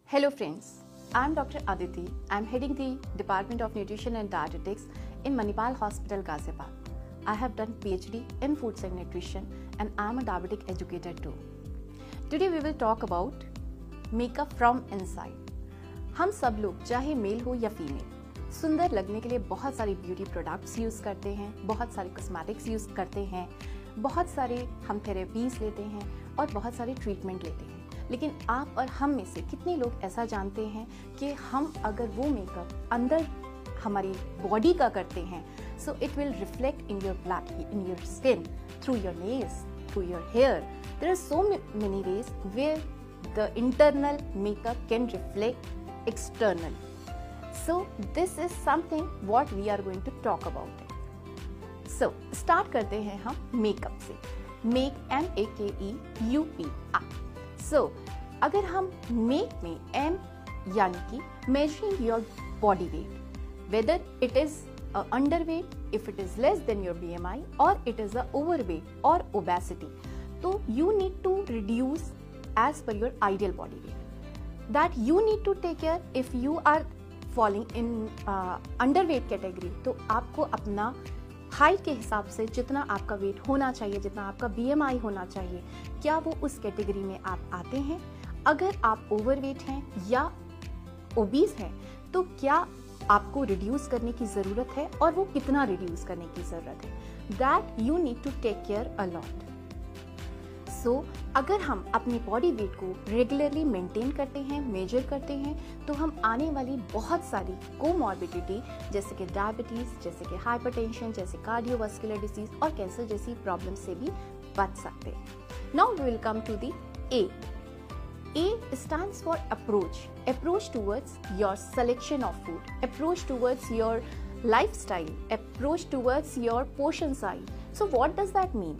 Hello friends, I am Dr. Aditi. I am heading the Department of Nutrition and Dietetics in Manipal Hospital, Ghaziabad. I have done PhD in Foods and Nutrition and I am a diabetic educator too. Today we will talk about makeup from inside. हम सब लोग चाहे mail हो या female सुंदर लगने के लिए बहुत सारे ब्यूटी प्रोडक्ट्स यूज़ करते हैं, बहुत सारे कॉस्मेटिक्स यूज़ करते हैं, बहुत सारे हम थेरेपीज लेते हैं और बहुत सारे ट्रीटमेंट लेते हैं। लेकिन आप और हम में से कितने लोग ऐसा जानते हैं कि हम अगर वो मेकअप अंदर हमारी बॉडी का करते हैं so it will reflect in your blood, in your skin, through your nails, through your hair. There are so many ways where the internal makeup can reflect external. So this is something what we are going to talk about it. So start करते हैं हम makeup से. Make M-A-K-E-U-P-I. So अगर हम make में M यानी कि measuring your body weight, whether it is underweight, if it is less than your BMI, or it is a overweight or obesity, तो you need to reduce as per your ideal body weight. That you need to take care. If you are falling in underweight category तो आपको अपना height के हिसाब से जितना आपका wait होना चाहिए, जितना आपका BMI होना चाहिए, क्या वो उस कैटेगरी में आप आते हैं. अगर आप ओवरवेट हैं या ओबीज हैं तो क्या आपको रिड्यूस करने की ज़रूरत है और वो कितना रिड्यूस करने की ज़रूरत है. That you need to take care a lot. So अगर हम अपनी बॉडी वेट को रेगुलरली मेंटेन करते हैं, मेजर करते हैं, तो हम आने वाली बहुत सारी कोमॉर्बिडिटी जैसे कि डायबिटीज़, जैसे कि हाइपरटेंशन, जैसे कार्डियोवास्कुलर डिसीज और कैंसर जैसी प्रॉब्लम से भी बच सकते हैं. Now we will come to the A. A stands for approach. Approach towards your selection of food. Approach towards your lifestyle. Approach towards your portion size. So what does that mean?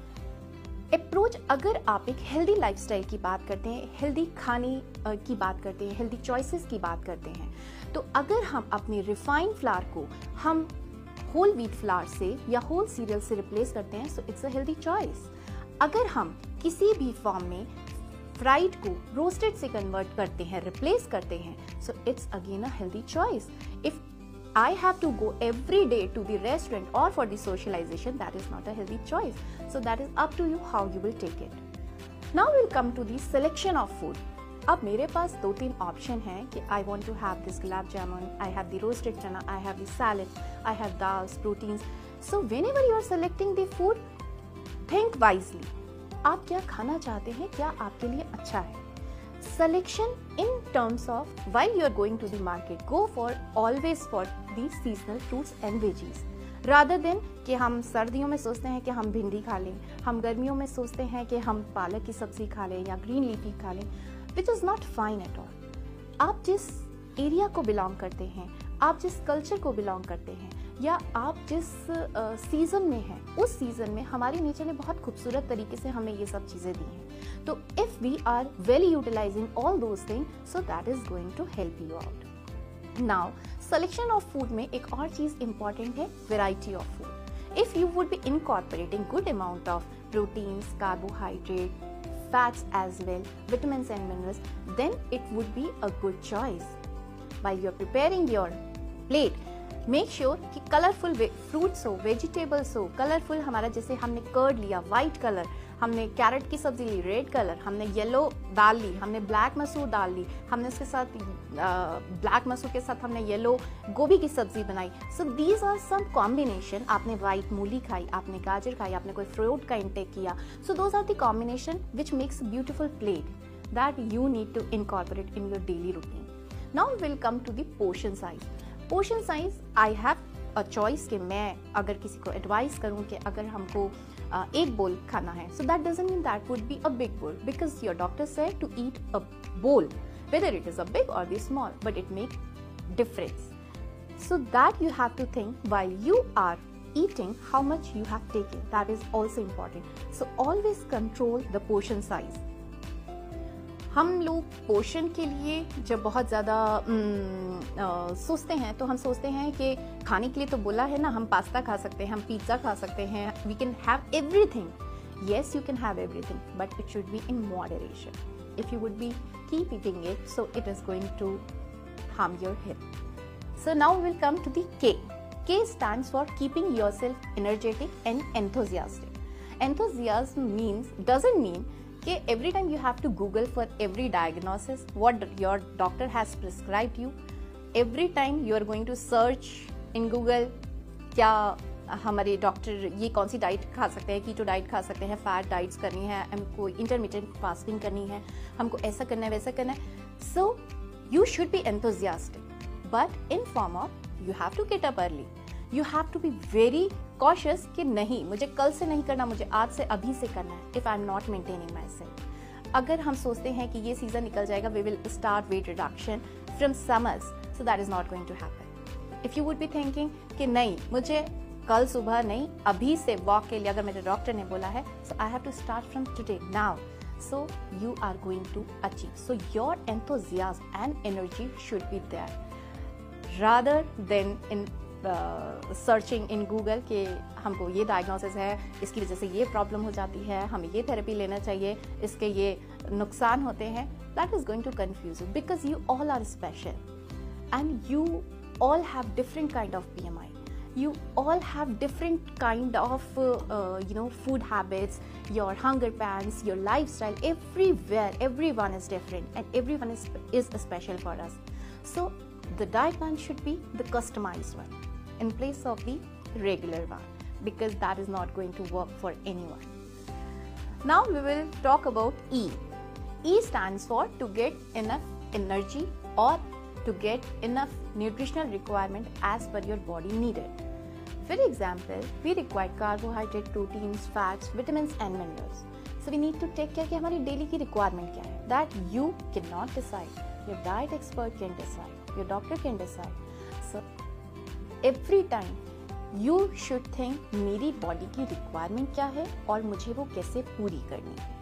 Approach, अगर आप एक healthy lifestyle की बात करते हैं, healthy खाने की बात करते हैं, हेल्दी चॉइसेस की बात करते हैं, तो अगर हम अपने रिफाइंड फ्लावर को हम होल व्हीट फ्लावर से या होल सीरियल से रिप्लेस करते हैं, so it's a healthy choice. अगर हम किसी भी फॉर्म में फ्राइड को रोस्टेड से कन्वर्ट करते हैं, रिप्लेस करते हैं, so it's again a healthy choice. If I have to go every day to the restaurant or for the socialization, that is not a healthy choice. So that is up to you how you will take it. Now we'll come to the selection of food. अब मेरे पास 2-3 option हैं कि I want to have this gulab jamun, I have the roasted chana, I have the salad, I have dals, proteins. So whenever you are selecting the food, think wisely. आप क्या खाना चाहते हैं, क्या आपके लिए अच्छा है. Selection in terms of while you are going to the market, go for always for these seasonal fruits and veggies rather than कि हम सर्दियों में सोचते हैं कि हम भिंडी खा लें, हम गर्मियों में सोचते हैं कि हम पालक की सब्जी खा लें या ग्रीन लीफी खा लें, which is not fine at all. आप जिस एरिया को बिलोंग करते हैं, आप जिस कल्चर को बिलोंग करते हैं या आप जिस सीज़न में हैं, उस सीज़न में हमारे नेचर ने बहुत खूबसूरत तरीके से हमें ये सब चीज़ें दी हैं. तो if we are well utilising all those thing, so that is going to help you out. Now selection of food में एक और चीज़ इंपॉर्टेंट है, variety of food. If you would be incorporating good amount of proteins, carbohydrate, fats as well, vitamins and minerals, then it would be a good choice. While you are preparing your plate, make sure कि colourful fruits हो, vegetables हो, colourful. हमारा जैसे हमने curd लिया white colour, हमने carrot की सब्जी ली रेड कलर, हमने येलो दाल ली, हमने ब्लैक मसूर दाल ली, हमने उसके साथ ब्लैक मसूर के साथ हमने येलो गोभी की सब्जी बनाई. So these are some combination. आपने वाइट मूली खाई, आपने गाजर खाई, आपने कोई फ्रूट का इंटेक किया. So those are the combination which makes beautiful plate that you need to incorporate in your daily routine. Now we will come to the portion size. Portion size I have a choice कि मैं अगर किसी को advice करूं कि अगर हमको एक बोल खाना है, so that doesn't mean that would be a big bowl, because your doctor said to eat a bowl, whether it is a big और the small, but it make difference. So that you have to think while you are eating how much you have taken. That is also important. So always control the portion size. हम लोग portion के लिए जब बहुत ज़्यादा सोचते हैं तो हम सोचते हैं कि खाने के लिए तो बोला है ना, हम पास्ता खा सकते हैं, हम पिज़्ज़ा खा सकते हैं, we can have everything. Yes, you can have everything, but it should be in moderation. if you would be keep eating it, so it is going to harm your health. So now we will come to the K. K stands for keeping yourself energetic and enthusiastic. Enthusiasm doesn't mean कि every time you have to Google for every diagnosis what your doctor has prescribed you. Every time you are going to search in Google क्या हमारे doctor ये कौन सी diet खा सकते हैं, keto diet खा सकते हैं, फैट डाइट्स करनी है, हमको इंटरमिटेंट फास्टिंग करनी है, हमको ऐसा करना है वैसा करना है. So you should be enthusiastic but in form of you have to get up early. You have to be very cautious कि नहीं मुझे कल से नहीं करना, मुझे आज से अभी से करना है. If I am not maintaining myself. अगर हम सोचते हैं कि ये सीजन निकल जाएगा, we will start weight reduction from summers, so that is not going to happen. If you would be thinking कि नहीं मुझे कल सुबह नहीं अभी से वॉक के लिए अगर मेरे डॉक्टर ने बोला है, so I have to start from today now, so you are going to achieve. So your enthusiasm and energy should be there rather than in searching in Google कि हमको ये डायग्नोसिस है, इसकी वजह से ये प्रॉब्लम हो जाती है, हमें ये थेरेपी लेना चाहिए, इसके ये नुकसान होते हैं. That is going to confuse you because you all are special and you all have different kind of BMI. You all have different kind of food habits, your hunger pans, your lifestyle. Everywhere everyone is different and everyone is special for us. So the diet plan should be the customized one in place of the regular one, because that is not going to work for anyone. Now we will talk about E. E stands for to get enough energy or to get enough nutritional requirement as per your body needed. For example, we require carbohydrate, proteins, fats, vitamins and minerals. So we need to take care कि हमारी daily की requirement क्या है. That you cannot decide. Your diet expert can decide. Your doctor can decide. So every time you should think मेरी body की requirement क्या है और मुझे वो कैसे पूरी करनी है.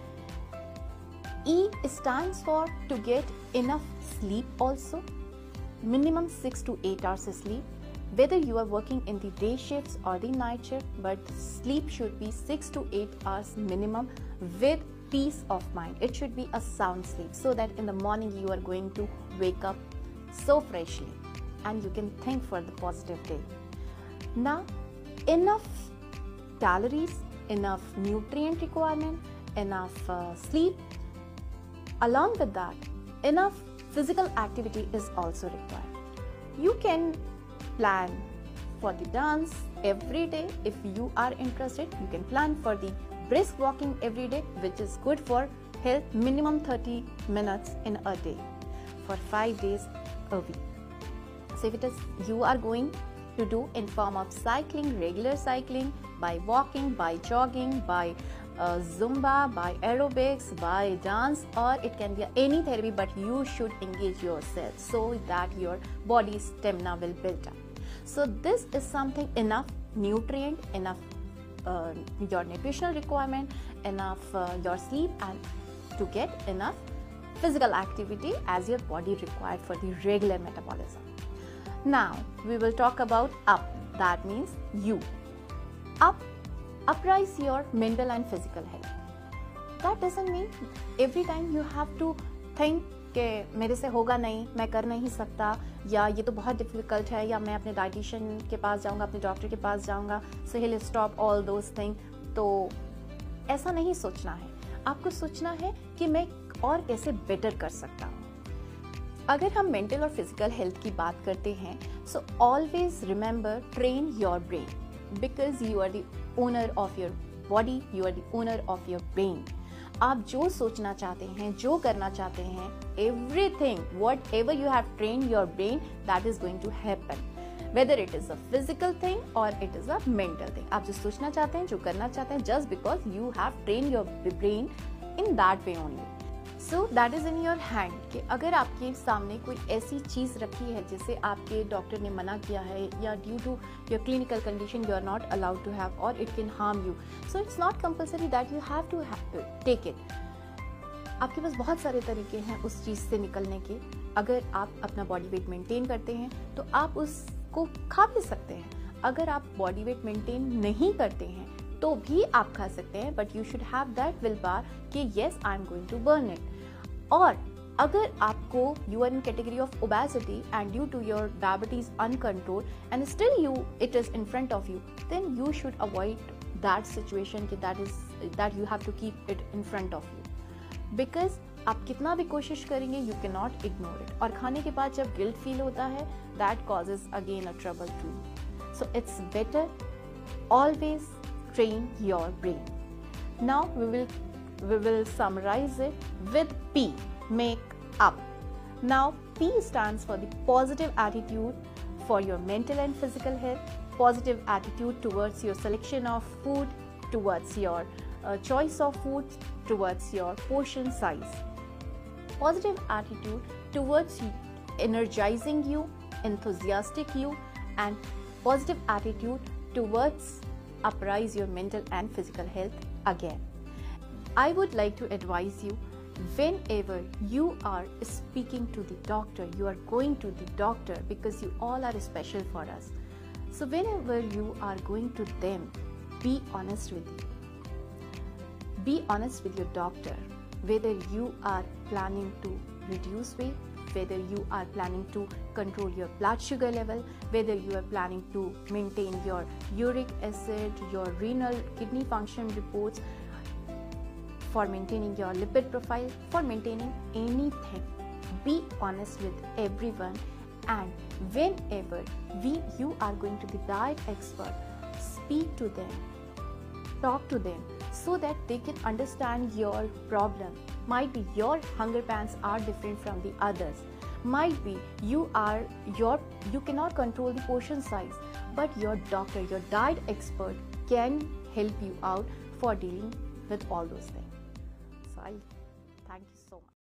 E stands for to get enough sleep also. Minimum 6 to 8 hours sleep. Whether you are working in the day shifts or the night shift, but sleep should be 6 to 8 hours minimum with peace of mind. It should be a sound sleep so that in the morning you are going to wake up so freshly and you can think for the positive day. Now, enough calories, enough nutrient requirement, enough sleep. Along with that, enough physical activity is also required. You can plan for the dance every day. If you are interested, you can plan for the brisk walking every day, which is good for health. Minimum 30 minutes in a day for 5 days a week. So if it is you are going to do in form of cycling, regular cycling, by walking, by jogging, by Zumba, by aerobics, by dance, or it can be any therapy, but you should engage yourself so that your body stamina will build up. So this is something enough nutrient, enough your nutritional requirement, enough your sleep, and to get enough physical activity as your body required for the regular metabolism. Now we will talk about up. That means you. Uprise your mental and physical health. That doesn't mean every time you have to think कि मेरे से होगा नहीं, मैं कर नहीं सकता, या ये तो बहुत डिफ़िकल्ट है, या मैं अपने डाइटिशियन के पास जाऊंगा, अपने डॉक्टर के पास जाऊंगा, so he will stop all those thing. तो ऐसा नहीं सोचना है. आपको सोचना है कि मैं और कैसे बेटर कर सकता हूँ. अगर हम मेंटल और फिजिकल हेल्थ की बात करते हैं, so always remember train your brain, because you are the owner of your body, you are the owner of your brain. आप जो सोचना चाहते हैं, जो करना चाहते हैं, everything, whatever you have trained your brain, that is going to happen. Whether it is a physical thing or it is a mental thing. आप जो सोचना चाहते हैं, जो करना चाहते हैं, just because you have trained your brain in that way only. So that is in your hand कि अगर आपके सामने कोई ऐसी चीज़ रखी है जिसे आपके डॉक्टर ने मना किया है, या due to your clinical condition you are not allowed to have, और it can harm you, so it's not compulsory that you have to take it. आपके पास बहुत सारे तरीके हैं उस चीज़ से निकलने के. अगर आप अपना बॉडी वेट मेंटेन करते हैं तो आप उसको खा भी सकते हैं. अगर आप बॉडी वेट मेंटेन नहीं करते हैं तो भी आप खा सकते हैं, but you should have that will power कि yes I am going to burn it. और अगर आपको you are in category of obesity and due to your diabetes uncontrolled and still it is in front of you, then you should avoid that situation that you have to keep it in front of you, because आप कितना भी कोशिश करेंगे you cannot ignore it. और खाने के बाद जब guilt feel होता है, that causes again a trouble too. So it's better always train your brain. Now we will summarize it with P, make up. Now P stands for the positive attitude for your mental and physical health, positive attitude towards your selection of food, towards your choice of food, towards your portion size, positive attitude towards energizing you, enthusiastic you, and positive attitude towards uprise your mental and physical health again. I would like to advise you, whenever you are speaking to the doctor, you are going to the doctor because you all are special for us. So whenever you are going to them, be honest with you. Be honest with your doctor, whether you are planning to reduce weight, whether you are planning to control your blood sugar level, whether you are planning to maintain your uric acid, your renal kidney function reports, for maintaining your lipid profile, for maintaining anything. Be honest with everyone, and whenever you are going to the diet expert, speak to them, talk to them, so that they can understand your problem. Might be your hunger pans are different from the others. Might be you cannot control the portion size, but your doctor, your diet expert can help you out for dealing with all those things. So I thank you so much.